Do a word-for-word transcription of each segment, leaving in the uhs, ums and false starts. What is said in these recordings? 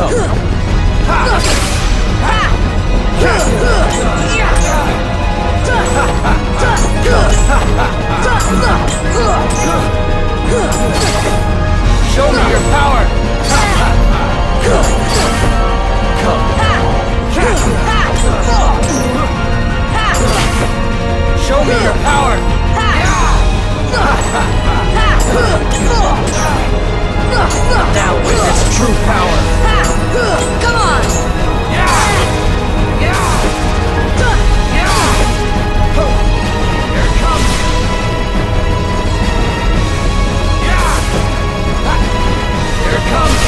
Show me your power! Show me your power! Now witness true power! Come on! Here it comes! Here it comes!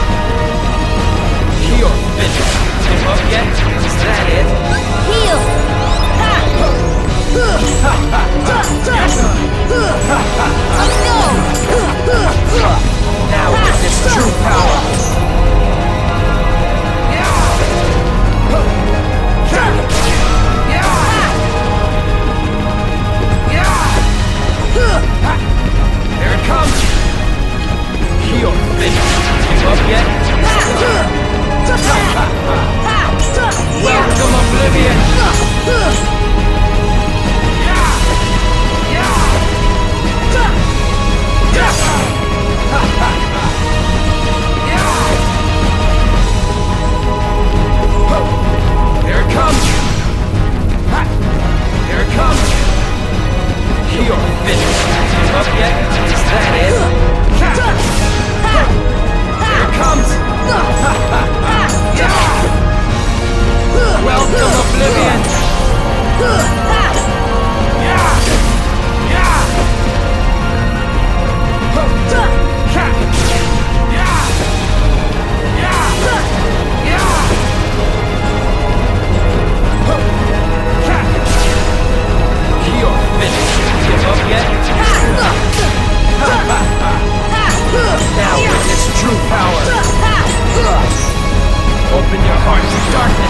You're finished! Give up yet? Is that it? Heal! Let's go! Now witness true power! Here it comes! You're finished! Give up yet? Welcome, Oblivion! Here it comes! Here it comes! You're finished! Give up yet? Is that it? Here it comes! Welcome, Oblivion! You're finished! Give up yet? Now witness true power! Open your heart to darkness!